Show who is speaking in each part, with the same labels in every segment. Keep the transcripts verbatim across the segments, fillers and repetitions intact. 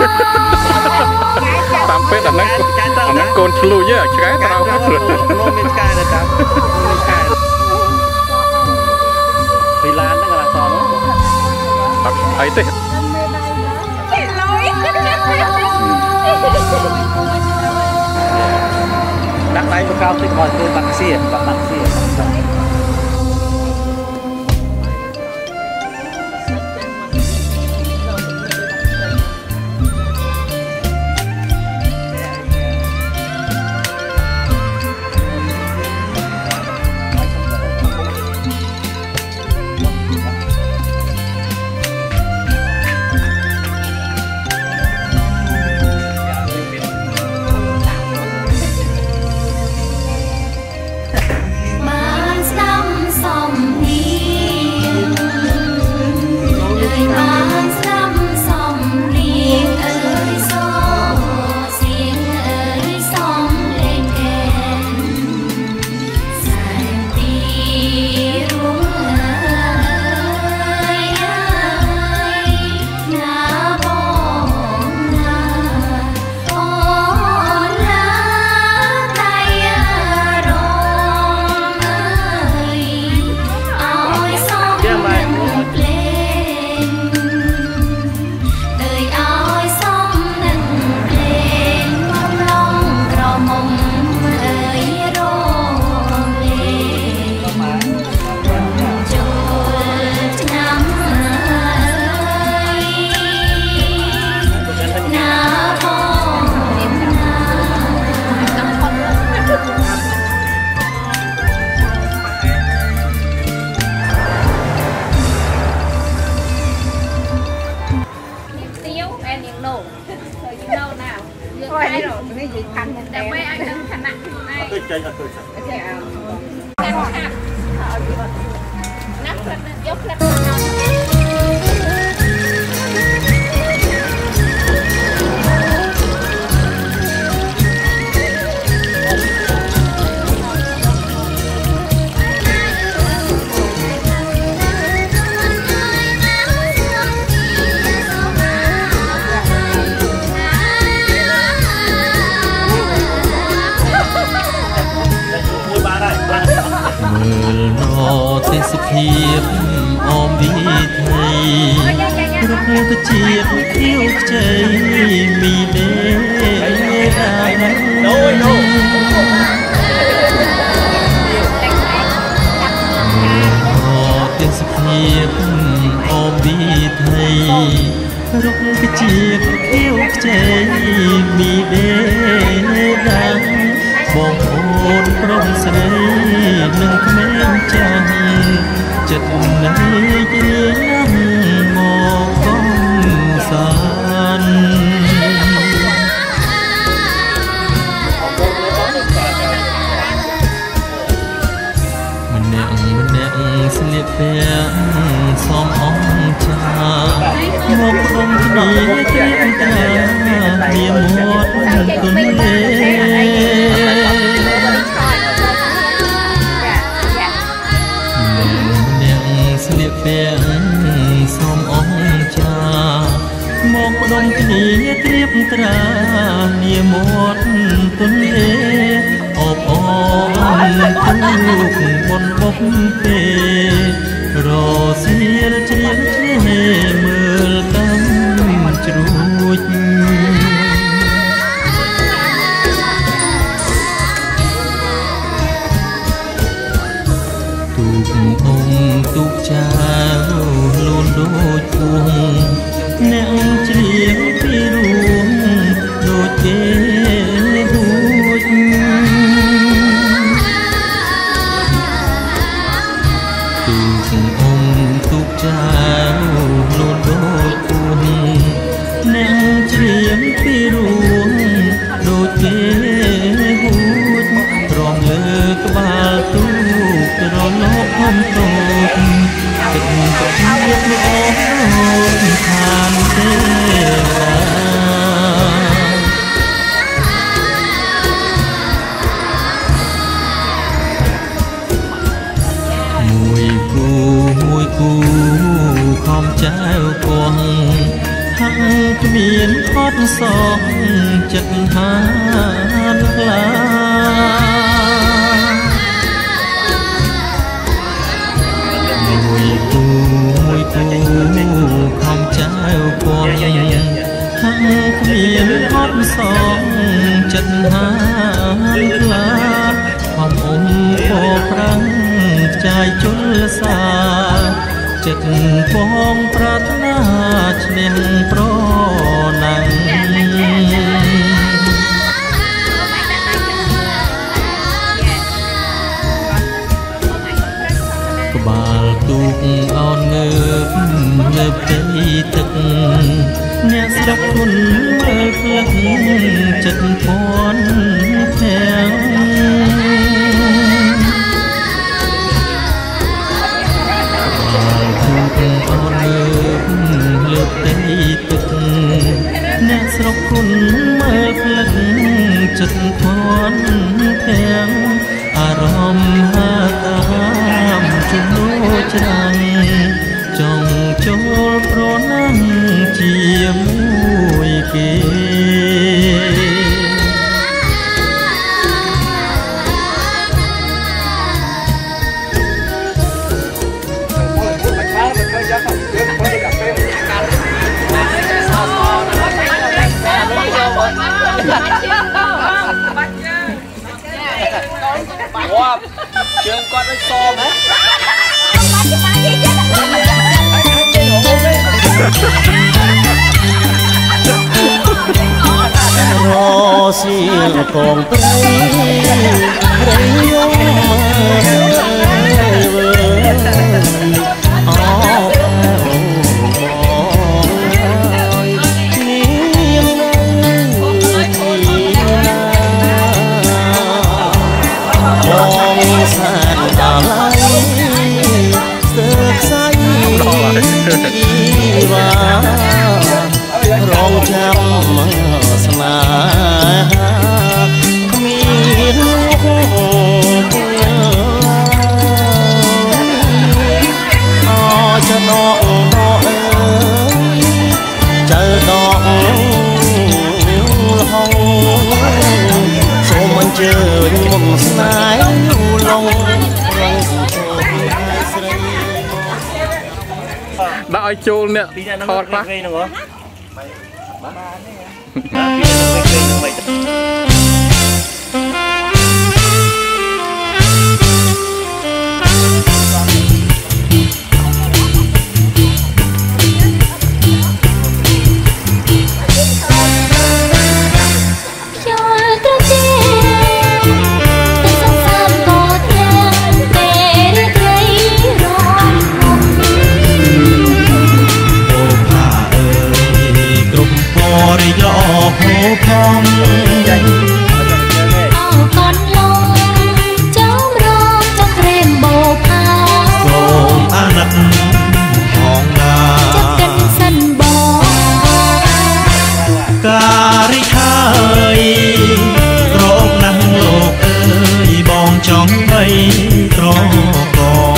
Speaker 1: តាមពេលអាហ្នឹងអាហ្នឹងកូនឆ្លុយហ៎ឆ្កែទៅដល់នោះមានឆ្កែទៅតាមមានឆ្កែពីឡានហ្នឹងកន្លះសនោះអត់អីទេដាក់ដៃប្រកោបតិចមកធ្វើបាក់សៀបាក់សៀ
Speaker 2: ត់សងចិត្តហានខ្លាមួយគូមួយគូខំចៅពងខាងគ្មានអត់សងចិត្តហានខ្លាខំអ៊ំពប្រាំងចាយជលសាចិត្តបងប្រាថ្នាឈ្នះប្រណាំងក្បាលទូកអោនងើបលើផ្ទៃទឹកអ្នកស្រុកគុនមើលផ្លឹកចិត្តពន់ទាំងលើផ្ទៃទឹកអ្នកស្រុកគុនមើលផ្លឹកចិត្តធន់ទាំងអារម្មណ៍ហាតាមជំនួច្រាំងចង់ចូលប្រណាំងជាមួយគេ哇，ជើងគាត់ដូចសមហ៎រសៀលកងត្រីត្រីយករងចាំស្នេហាគ្មានអចដកអើយចើដកលហងសូមអញ្ជើញមុនស្នេហ៍យូរឡងរងចូលស្រី
Speaker 1: ដាក់ឲ្យចូលអ្នកថតខ្លះ
Speaker 2: ផងអោកនឡងចូលរកចង្ក្រែមបោផាសូមអាណិតផងណាចិត្តកិនសិនបងការិថាអើយរកណាស់លោកអើយបងចង់បីត្រកង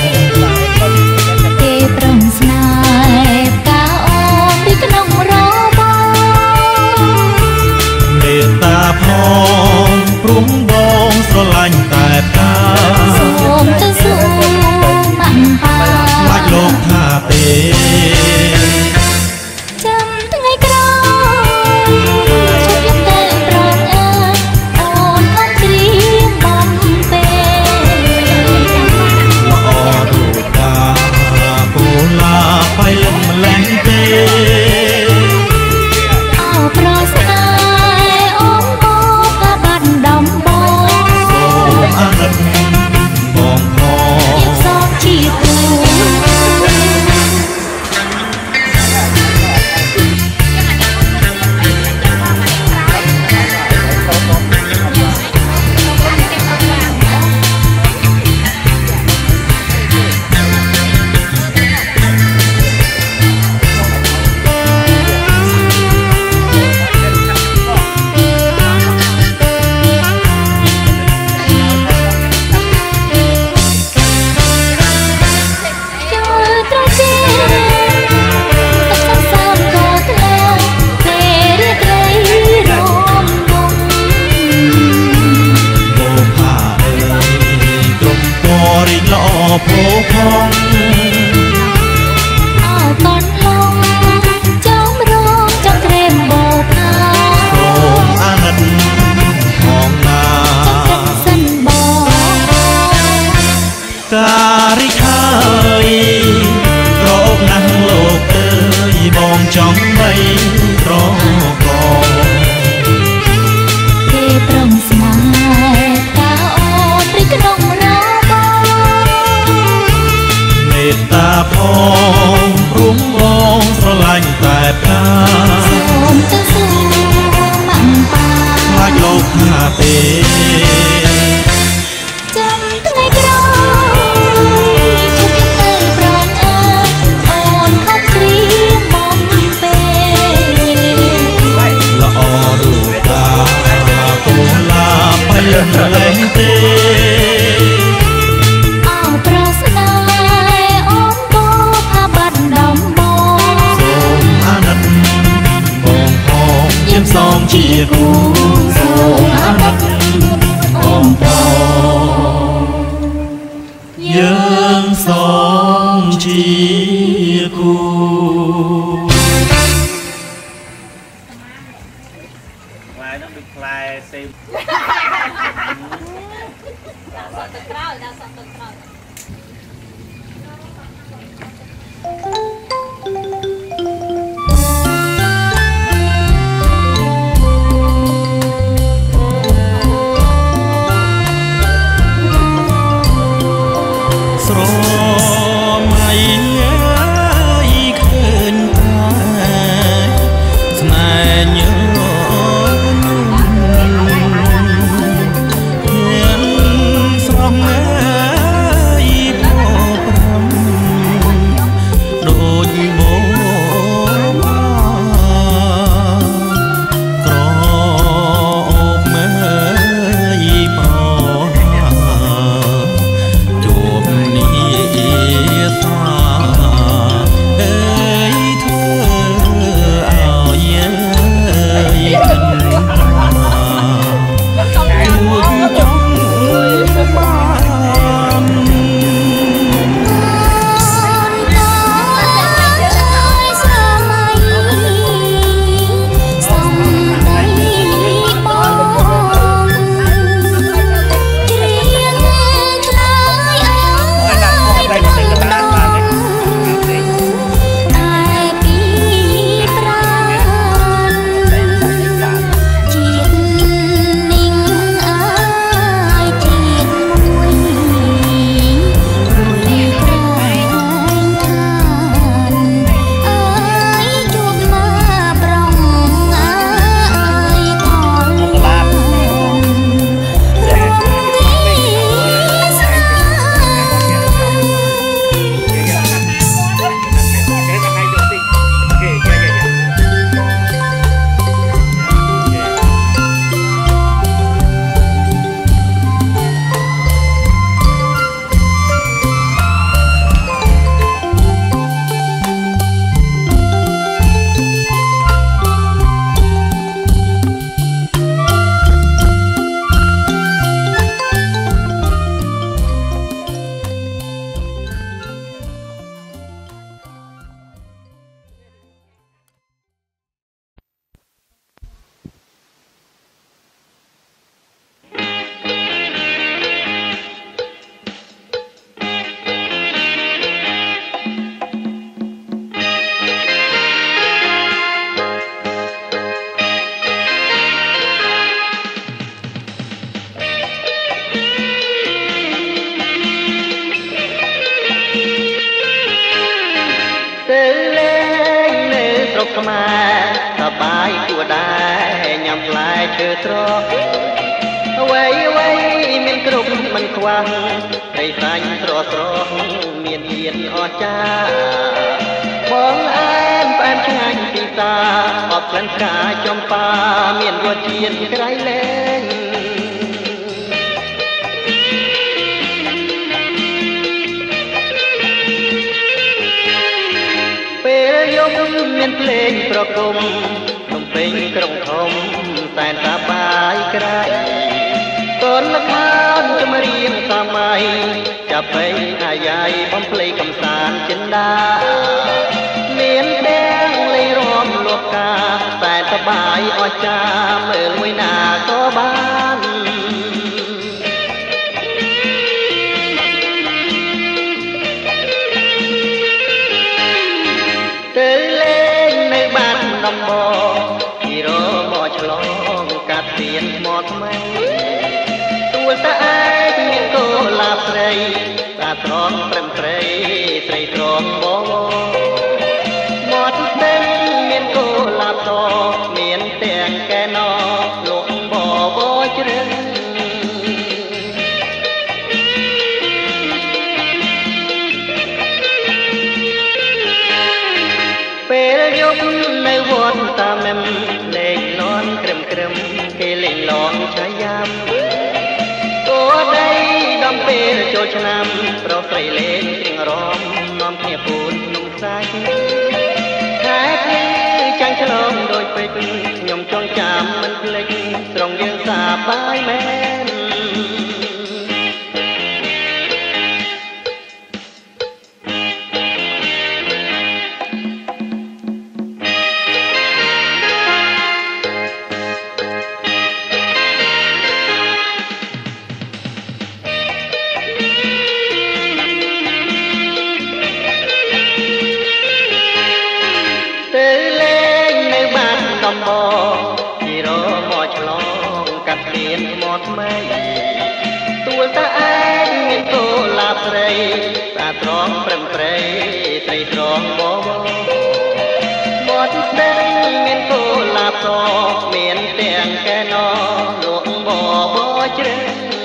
Speaker 2: គេប្រឹងស្នេហ៍កាអូនពីក្នុងរโอ้พอง
Speaker 3: อ้าวตอนลงจอมร้องจังเตรียมโบกา
Speaker 2: โอ้อานันมองนา
Speaker 3: จังสันบอก
Speaker 2: การิคายรอบนั่งโลกเอ้ยมองจ้องใบรอกอ
Speaker 3: เทปรมสมายตาอ่อนริกนงรอบอ
Speaker 2: เมตตาพองรุ่งมองสลายแต่พา
Speaker 3: สมจะสู้มั่งปา
Speaker 2: พลายโลกหาเต
Speaker 3: จำตั้งในกรอยชุดเอ้ยปรอนเอ้ยอ่อนเข้าเตรียมมองเป
Speaker 2: ละออดูตาโกลาไปเล่นเต
Speaker 3: อ้าวปราศนายอ้อมโบพาบัดดำมอง
Speaker 2: สมอานันมองพองเยี่ยมซองเชียร์กู
Speaker 3: สมอานันอ้อมโบ
Speaker 2: เยี่ยมซองเชียร์กู
Speaker 4: ลายต้องดูลายเต็มดาวสดตึกเก้าดาวสดตึกเก้า
Speaker 2: สรมัยเคยตายสนายเยอะเห็นสรมัยพอพรำโดยโบมากรอบเมยปอจูบนี้สาเอ้ยเธอเอาเย้ยกันมาจูบจ้องบ้านខ្មែរសបាយគួរដែរញ៉ាំផ្លែឈើស្រស់អ្វីអ្វីមានគ្រប់មិនខ្វះត្រីសាច់ស្រស់ស្រស់មានជាតិអស្ចារ្យបងអែមផ្អែមឆ្ងាញ់ពិសាអបក្លិនផ្កាចំប៉ាមានរសជាតិក្រៃលែងពេលយប់មានភ្លេងប្រគំនំពេញក្រុងធំសែនសប្បាយក្រៃកូនល្ខោនចម្រៀងសម័យច
Speaker 5: កាហ្វេអាយ៉ៃបំភ្លៃកំសាន្តចិនដាមានទាំងលេងរំលប់ការតែសបាយអស្ចារ្យមើលមួយណាក៏បានទៅលេងនៅបាត់ដំបងពីរមកឆ្លងកាត់ទៀនថ្មថ្មីទួលតាឯងមានគោឡាស្រីតាត្រង់ព្រឹមព្រៃស្រីត្រង់បងមាត់ស្ទឹងមានគោឡាតមានទាំងកែណលក់បបជ្រឹងពេលយប់នៅវត្តតាមេមលេងលន់ក្រឹមក្រឹមគេលេងលងឆាយាមគោដីដំពេលចូលឆ្នាំប្រុសស្រីលេងគ្រៀងរំនាំគ្នាពូនភ្នំខ្សាច់ខែគឺចាំងឆ្លងដូចពេជ្រខ្ញុំចងចាំមិនភ្លេចត្រង់យើងសាបាយមែនពីរមកឆ្លងកាត់ទៀនថ្មថ្មីទួលតាឯងមានគោឡាស្រីតាត្រង់ព្រឹមព្រៃស្រីត្រង់បបមាត់ស្ទឹងមានគោឡាសមានទាំងកែណលក់បបជ្រឹង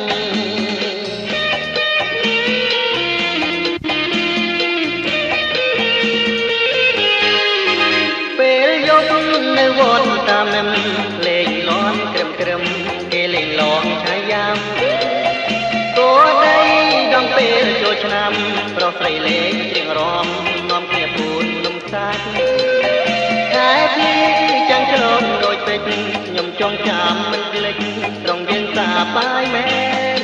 Speaker 5: ពេលយប់នៅវត្តតាមេមលេងលន់ក្រឹមក្រឹមគេលេងលងឆាយាមគោដីដំពេលចូលឆ្នាំប្រុសស្រីលេងច្រៀងរំនាំគ្នាពូននំសាច់ខែពីចាំងឆ្លងដូចពេជ្រខ្ញុំចងចាំមិនភ្លេចត្រង់យើងសាបាយមែន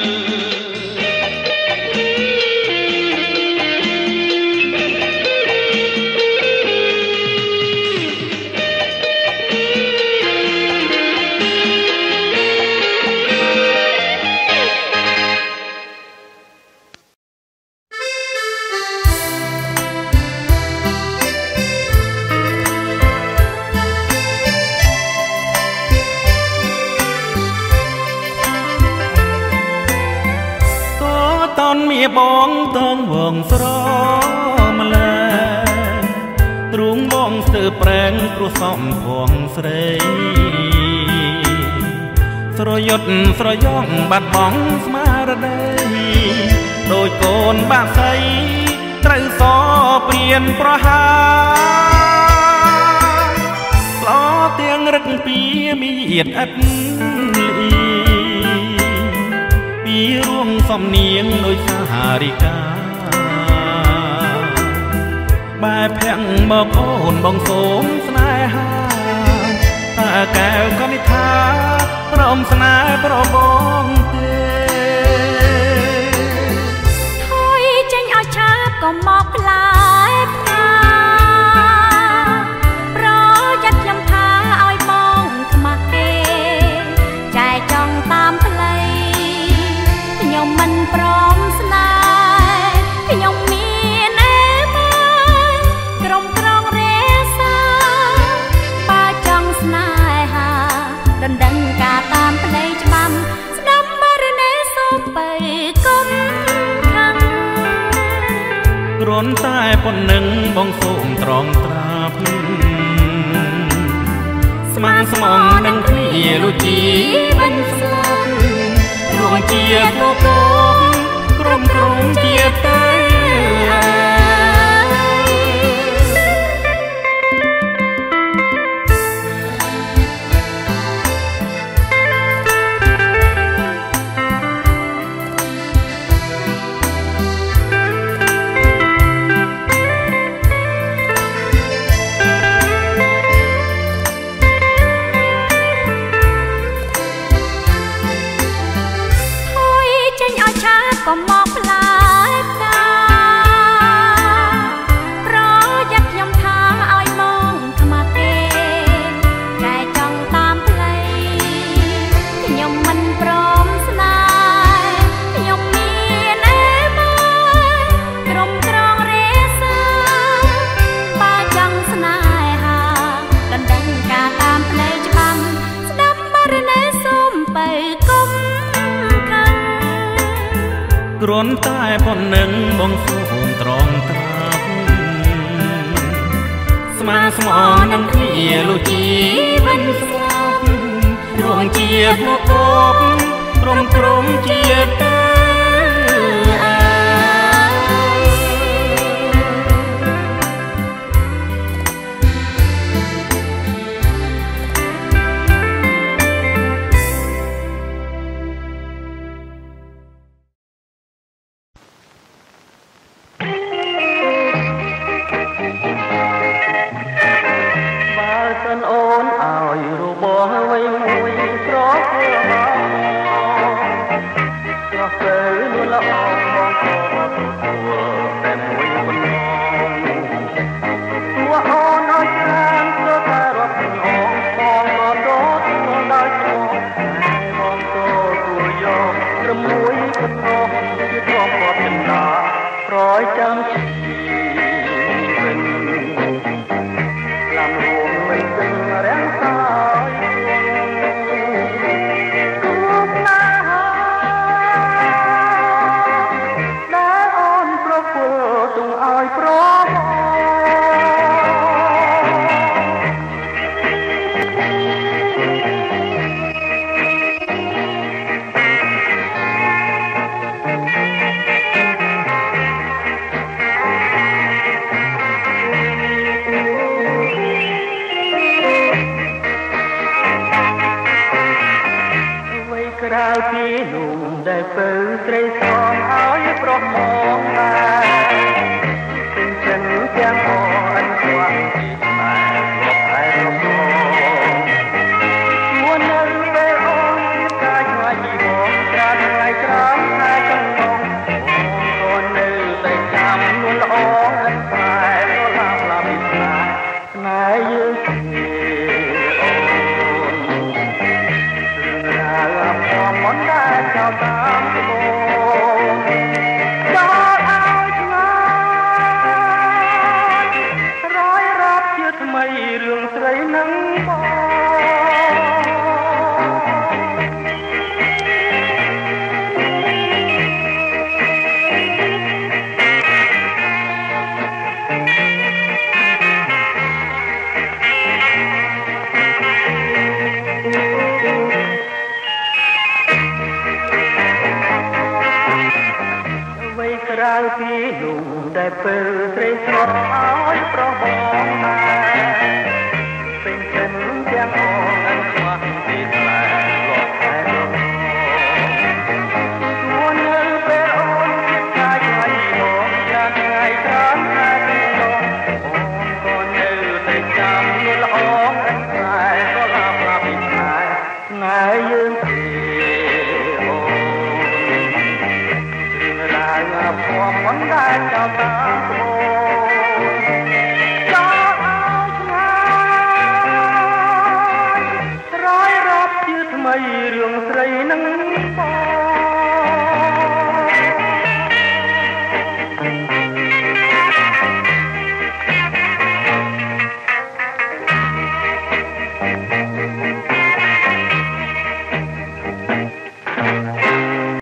Speaker 5: បងតងវងស្រម្ល៉េះទ្រូងបងស្ទើប្រែងព្រោះសំផងស្រីស្រយុតស្រយ៉ងបាត់បង់ស្មារតីដូចកូនបាក់សៃត្រូវសព្រៀនប្រហាស្លោទៀងរឹកពីមានឥតលីពីរួងសំនៀងដោយសាហារិកាបែបភាំងមកអូនបងសូមស្នេហាតែកែវក៏និថារំស្នេហ៍ប្របងទេថយចេញឲ្យឆាបក៏មកផ្លែផ្កាប្រយ័ត្នខ្ញុំថាឲ្យបងខ្មាស់គេចែចង់តាមផ្លូវខ្ញុំមិនព្រមស្នេហ៍ខ្ញុំមានអេបានក្រុមក្រងរេសាបើចង់ស្នេហាដណ្ដឹងការតាមផ្លូវច្បាំស្ដាប់មរណេសូមបីកុំខាំគ្រាន់តែប៉ុណ្្នឹងបងសូមត្រង់ត្រាប់ស្មានស្មងនឹងគ្នាលុជីមិនស្លាប់រួងជាកោកក្រុមក្រុងជាតែក៏មកផ្លា
Speaker 2: រាន់តែប៉ុណ្ណឹងបងសូមត្រង់ត្រាប់ស្មានស្មោះនឹងគ្នាលោកជីវិនស្លាប់រងជាតិមកគប់ព្រមព្រមជាតិទៅ
Speaker 6: ពីលំដែលពេលត្រីស្រស់ឲ្យប្របង